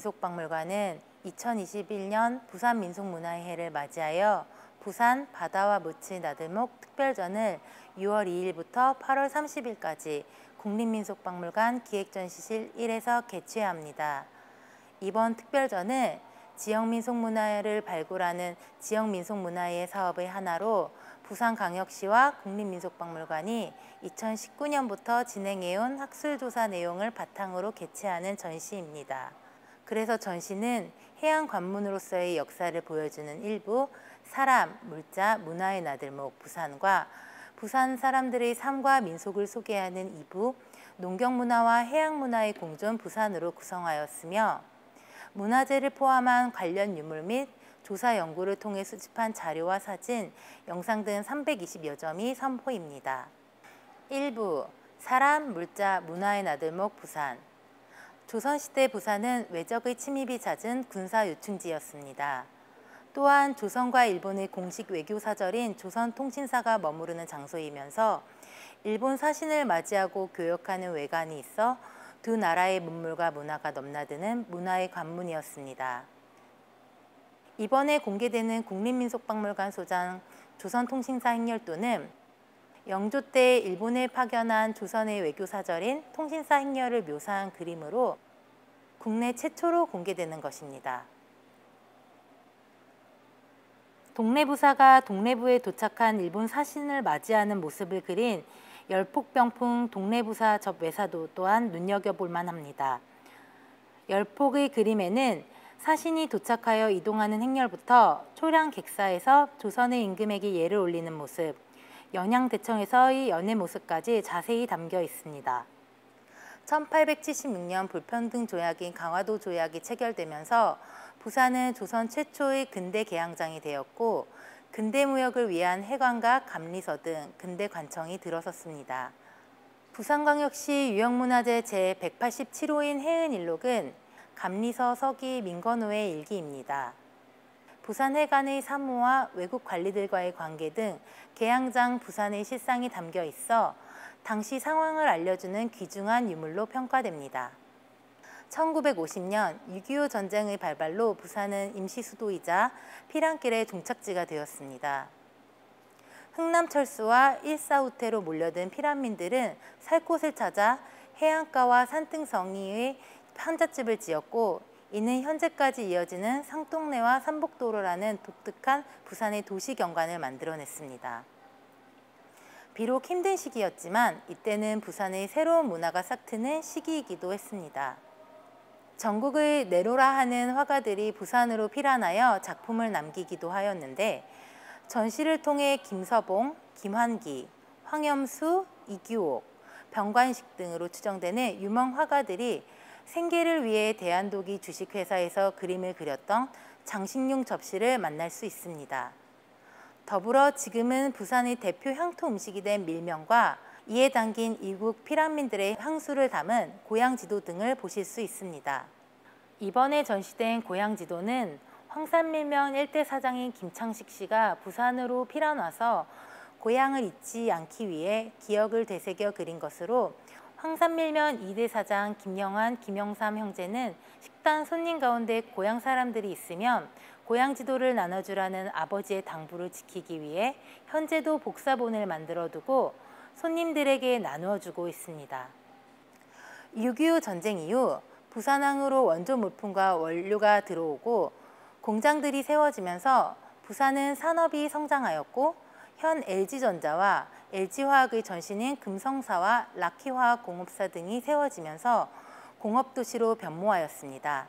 국립민속박물관은 2021년 부산민속문화해를 맞이하여 부산 바다와 무치 나들목 특별전을 6월 2일부터 8월 30일까지 국립민속박물관 기획전시실 1에서 개최합니다. 이번 특별전은 지역민속문화를 발굴하는 지역민속문화의 사업의 하나로 부산광역시와 국립민속박물관이 2019년부터 진행해온 학술조사 내용을 바탕으로 개최하는 전시입니다. 그래서 전시는 해양관문으로서의 역사를 보여주는 일부 사람, 물자, 문화의 나들목 부산과 부산 사람들의 삶과 민속을 소개하는 2부 농경문화와 해양문화의 공존 부산으로 구성하였으며 문화재를 포함한 관련 유물 및 조사 연구를 통해 수집한 자료와 사진, 영상 등 320여 점이 선보입니다. 1부 사람, 물자, 문화의 나들목 부산. 조선시대 부산은 외적의 침입이 잦은 군사 요충지였습니다. 또한 조선과 일본의 공식 외교사절인 조선통신사가 머무르는 장소이면서 일본 사신을 맞이하고 교역하는 외관이 있어 두 나라의 문물과 문화가 넘나드는 문화의 관문이었습니다. 이번에 공개되는 국립민속박물관 소장 조선통신사 행렬도는 영조 때 일본에 파견한 조선의 외교사절인 통신사 행렬을 묘사한 그림으로 국내 최초로 공개되는 것입니다. 동래부사가 동래부에 도착한 일본 사신을 맞이하는 모습을 그린 열폭병풍 동래부사 접외사도 또한 눈여겨볼 만합니다. 열폭의 그림에는 사신이 도착하여 이동하는 행렬부터 초량 객사에서 조선의 임금에게 예를 올리는 모습, 연양대청에서의 연애 모습까지 자세히 담겨 있습니다. 1876년 불평등 조약인 강화도 조약이 체결되면서 부산은 조선 최초의 근대 개항장이 되었고 근대 무역을 위한 해관과 감리서 등 근대 관청이 들어섰습니다. 부산광역시 유형문화재 제187호인 해은일록은 감리서 서기 민건호의 일기입니다. 부산해관의 사무와 외국 관리들과의 관계 등 개항장 부산의 실상이 담겨 있어 당시 상황을 알려주는 귀중한 유물로 평가됩니다. 1950년 6.25 전쟁의 발발로 부산은 임시 수도이자 피란길의 종착지가 되었습니다. 흥남철수와 일사후퇴로 몰려든 피란민들은 살 곳을 찾아 해안가와 산등성이의 한잣집을 지었고 이는 현재까지 이어지는 상동래와 삼복도로라는 독특한 부산의 도시 경관을 만들어냈습니다. 비록 힘든 시기였지만 이때는 부산의 새로운 문화가 싹트는 시기이기도 했습니다. 전국의 내로라 하는 화가들이 부산으로 피란하여 작품을 남기기도 하였는데 전시를 통해 김서봉, 김환기, 황염수, 이규옥, 병관식 등으로 추정되는 유명 화가들이 생계를 위해 대한독일 주식회사에서 그림을 그렸던 장식용 접시를 만날 수 있습니다. 더불어 지금은 부산의 대표 향토 음식이 된 밀면과 이에 담긴 이국 피란민들의 향수를 담은 고향지도 등을 보실 수 있습니다. 이번에 전시된 고향지도는 황산밀면 일대 사장인 김창식 씨가 부산으로 피란 와서 고향을 잊지 않기 위해 기억을 되새겨 그린 것으로 황산밀면 2대 사장 김영환, 김영삼 형제는 식단 손님 가운데 고향 사람들이 있으면 고향 지도를 나눠주라는 아버지의 당부를 지키기 위해 현재도 복사본을 만들어두고 손님들에게 나누어주고 있습니다. 6.25 전쟁 이후 부산항으로 원조 물품과 원료가 들어오고 공장들이 세워지면서 부산은 산업이 성장하였고 현 LG전자와 LG화학의 전신인 금성사와 락키화학공업사 등이 세워지면서 공업도시로 변모하였습니다.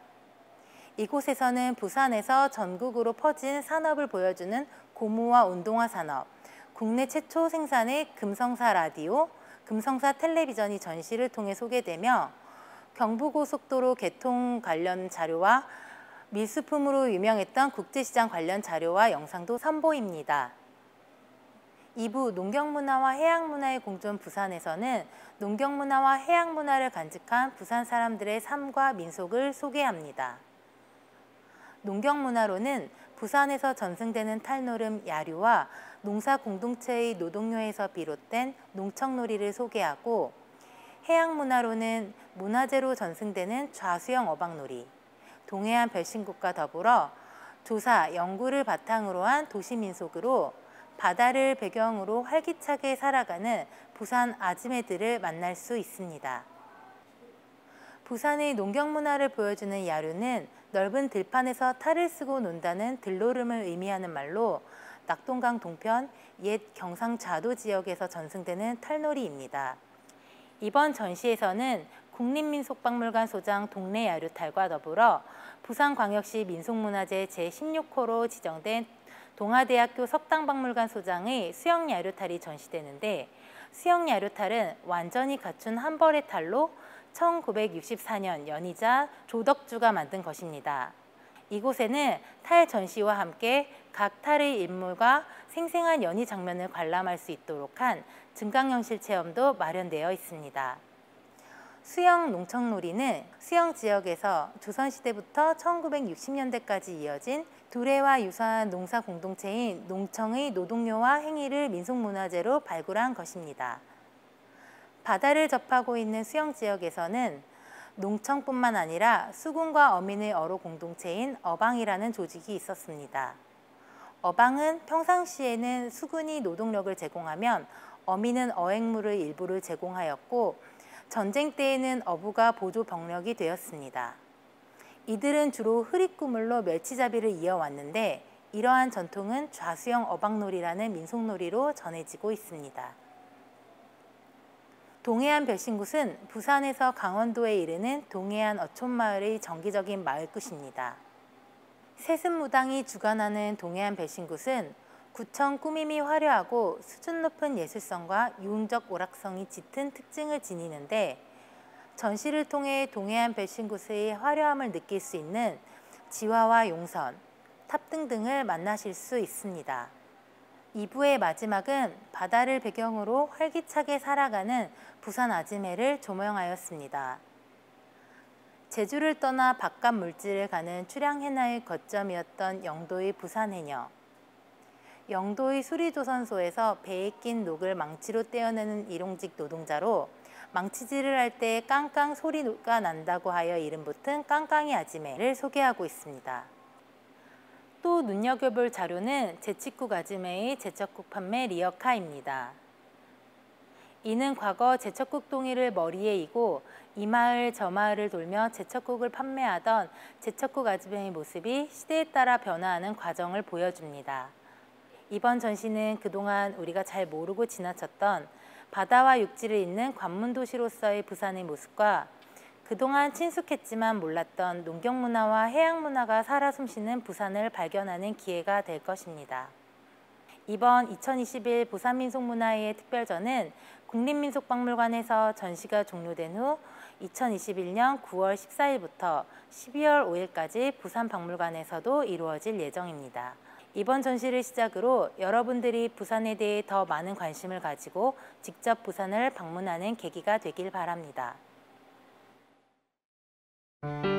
이곳에서는 부산에서 전국으로 퍼진 산업을 보여주는 고무와 운동화 산업, 국내 최초 생산의 금성사 라디오, 금성사 텔레비전이 전시를 통해 소개되며 경부고속도로 개통 관련 자료와 밀수품으로 유명했던 국제시장 관련 자료와 영상도 선보입니다. 2부 농경문화와 해양문화의 공존 부산에서는 농경문화와 해양문화를 간직한 부산 사람들의 삶과 민속을 소개합니다. 농경문화로는 부산에서 전승되는 탈노름 야류와 농사공동체의 노동요에서 비롯된 농척놀이를 소개하고 해양문화로는 문화재로 전승되는 좌수영 어박놀이, 동해안 별신국과 더불어 조사, 연구를 바탕으로 한 도시민속으로 바다를 배경으로 활기차게 살아가는 부산 아지매들을 만날 수 있습니다. 부산의 농경문화를 보여주는 야류는 넓은 들판에서 탈을 쓰고 논다는 들노름을 의미하는 말로 낙동강 동편 옛 경상좌도 지역에서 전승되는 탈놀이입니다. 이번 전시에서는 국립민속박물관 소장 동래야류탈과 더불어 부산광역시 민속문화재 제16호로 지정된 동아대학교 석당박물관 소장의 수영야류탈이 전시되는데, 수영야류탈은 완전히 갖춘 한 벌의 탈로 1964년 연희자 조덕주가 만든 것입니다. 이곳에는 탈 전시와 함께 각 탈의 인물과 생생한 연희 장면을 관람할 수 있도록 한 증강현실 체험도 마련되어 있습니다. 수영 농청놀이는 수영 지역에서 조선시대부터 1960년대까지 이어진 두레와 유사한 농사 공동체인 농청의 노동요와 행위를 민속문화재로 발굴한 것입니다. 바다를 접하고 있는 수영 지역에서는 농청뿐만 아니라 수군과 어민의 어로 공동체인 어방이라는 조직이 있었습니다. 어방은 평상시에는 수군이 노동력을 제공하면 어민은 어획물의 일부를 제공하였고, 전쟁 때에는 어부가 보조 병력이 되었습니다. 이들은 주로 흐릿구물로 멸치잡이를 이어왔는데, 이러한 전통은 좌수영 어방놀이라는 민속놀이로 전해지고 있습니다. 동해안 별신굿은 부산에서 강원도에 이르는 동해안 어촌마을의 정기적인 마을 끝입니다. 세습무당이 주관하는 동해안 별신굿은 구청 꾸밈이 화려하고 수준 높은 예술성과 유흥적 오락성이 짙은 특징을 지니는데, 전시를 통해 동해안 별신굿의 화려함을 느낄 수 있는 지화와 용선, 탑등 등을 만나실 수 있습니다. 2부의 마지막은 바다를 배경으로 활기차게 살아가는 부산 아지매를 조명하였습니다. 제주를 떠나 바깥 물질을 가는 출양 해나의 거점이었던 영도의 부산해녀. 영도의 수리조선소에서 배에 낀 녹을 망치로 떼어내는 일용직 노동자로 망치질을 할 때 깡깡 소리가 난다고 하여 이름 붙은 깡깡이 아지매를 소개하고 있습니다. 또 눈여겨볼 자료는 제칫국 아지매의 제철국 판매 리어카입니다. 이는 과거 제철국 동이를 머리에 이고 이 마을 저 마을을 돌며 제철국을 판매하던 제철국 아지매의 모습이 시대에 따라 변화하는 과정을 보여줍니다. 이번 전시는 그동안 우리가 잘 모르고 지나쳤던 바다와 육지를 잇는 관문도시로서의 부산의 모습과 그동안 친숙했지만 몰랐던 농경문화와 해양문화가 살아 숨쉬는 부산을 발견하는 기회가 될 것입니다. 이번 2021 부산민속문화회의 특별전은 국립민속박물관에서 전시가 종료된 후 2021년 9월 14일부터 12월 5일까지 부산박물관에서도 이루어질 예정입니다. 이번 전시를 시작으로 여러분들이 부산에 대해 더 많은 관심을 가지고 직접 부산을 방문하는 계기가 되길 바랍니다.